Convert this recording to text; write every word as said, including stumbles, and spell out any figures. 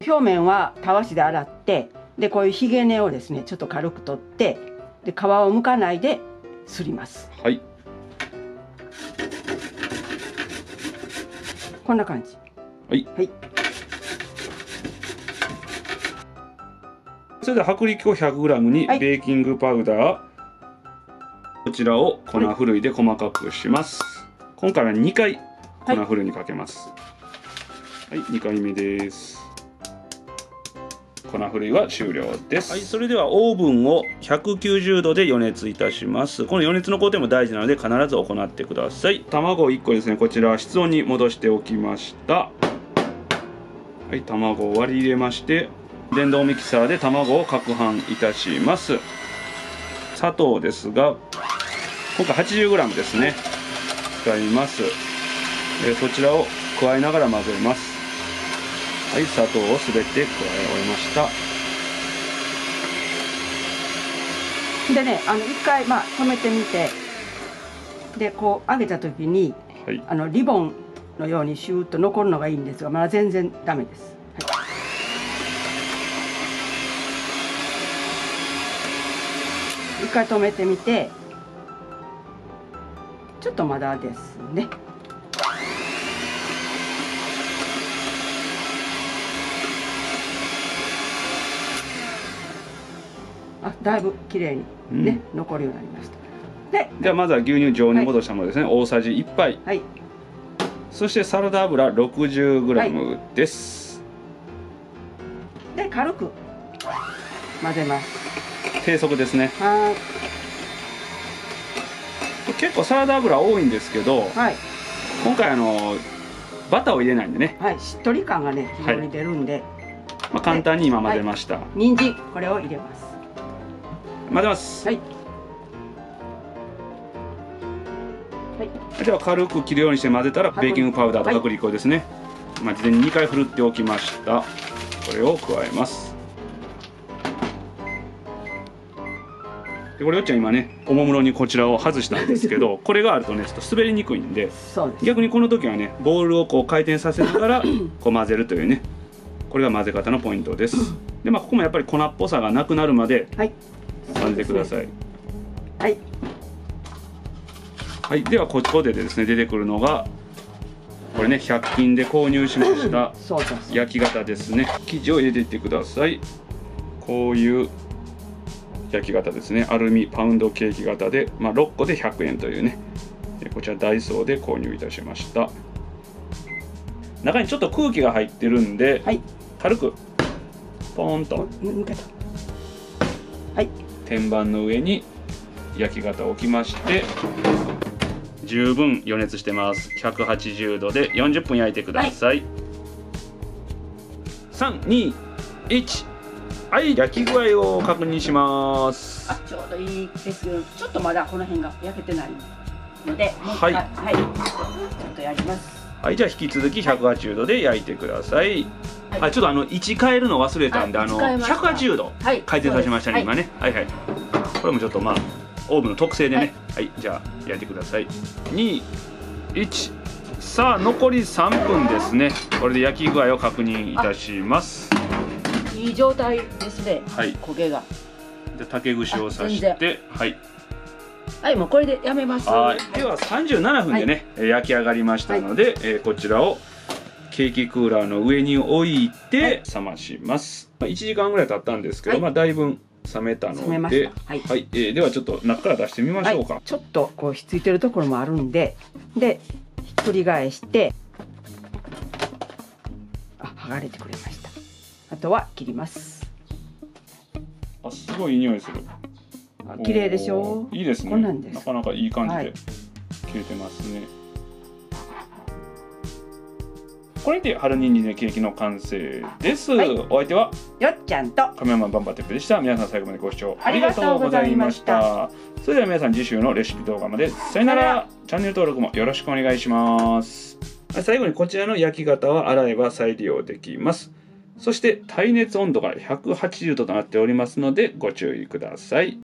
表面はたわしで洗って、でこういうひげ根をですねちょっと軽く取って、で皮を剥かないですります。 はい。 こんな感じ。 はい。 はい。 それでは薄力粉 ひゃくグラム にベーキングパウダー、はい、こちらを粉ふるいで細かくします。はい、今回はにかい粉ふるいにかけます。はい、はい、にかいめです。粉ふるいは終了です。はい、それではオーブンをひゃくきゅうじゅうどで予熱いたします。この予熱の工程も大事なので必ず行ってください。卵いっこですね、こちらは室温に戻しておきました。はい、卵を割り入れまして、電動ミキサーで卵を攪拌いたします。砂糖ですが今回 はちじゅうグラム ですね、使います。えそちらを加えながら混ぜます。はい、砂糖をすべて加え終えました。 でね、あの一回まあ止めてみて、でこう揚げた時に、はい、あのリボンのようにシューッと残るのがいいんですが、まだ全然ダメです。はい、一回止めてみて、ちょっとまだですね。あ、だいぶ綺麗にね、うん、残るようになりました。で、 ではまずは牛乳常に戻したものですね、はい、大さじいっぱい、はい、そしてサラダ油 ろくじゅうグラム です、 はい、で軽く混ぜます。 低速ですね。 はい。 結構サラダ油多いんですけど、はい、今回あのバターを入れないんでね、 はい、しっとり感がね非常に出るんで、はい、 まあ、簡単に今混ぜました。はい、 人参これを入れます。 混ぜます。はい、はい、では軽く切るようにして混ぜたらベーキングパウダーと薄力粉ですね、はい、まあ、事前ににかいふるっておきました。これを加えます。でこれよっちゃん今ねおもむろにこちらを外したんですけどこれがあるとねちょっと滑りにくいんで、そうです、逆にこの時はねボウルをこう回転させながらこう混ぜるというね、これが混ぜ方のポイントです。でまあここもやっぱり粉っぽさがなくなるまで混ぜてください。はい、はい、ではここでですね出てくるのがこれねひゃく均で購入しました焼き型ですね。生地を入れていってください。こういう焼き型ですね。アルミパウンドケーキ型で、まあ、ろっこでひゃくえんというね、こちらダイソーで購入いたしました。中にちょっと空気が入ってるんで、はい、軽くポーンと、はい、天板の上に焼き型を置きまして、十分予熱してます。ひゃくはちじゅうどでよんじゅっぷん焼いてください。はい、さん、に、いち、はい、焼き具合を確認します。 あ、ちょうどいいですよ。ちょっとまだこの辺が焼けてないので、 はい、 はい、ちょっとやります。 はい、じゃあ引き続きひゃくはちじゅうどで焼いてください。はい、はい、ちょっとあの位置変えるの忘れたんで、あのひゃくはちじゅうど回転させましたね、はい、今ね。はいはい。これもちょっとまあオーブンの特性でね。はい、はい、じゃあ焼いてください。に、いち、さあ残りさんぷんですね。これで焼き具合を確認いたします。 いい状態ですね。はい、焦げが。 で竹串を刺して、はい。 はい、もうこれでやめます。 はい、ではさんじゅうななふんでね、はい、焼き上がりましたので、はい、えー、こちらをケーキクーラーの上に置いて冷まします。はい、いちじかんぐらい経ったんですけど、はい、まあだいぶ冷めたので、はい、はい、えー、ではちょっと中から出してみましょうか。はい、 ちょっとこうひっついてるところもあるんで、でひっくり返して、あ、剥がれてくれました。あとは切ります。 あ、すごいいい匂いする。 綺麗でしょう。 いいですね。 こんなんです。 なかなかいい感じで切れてますね。はい、これで春にんじんのケーキの完成です。はい、お相手はよっちゃんとカメラマンバンバテップでした。皆さん最後までご視聴ありがとうございました。それでは皆さん次週のレシピ動画までさよなら。チャンネル登録もよろしくお願いします。最後にこちらの焼き型は洗えば再利用できます。そして耐熱温度がひゃくはちじゅうどとなっておりますのでご注意ください。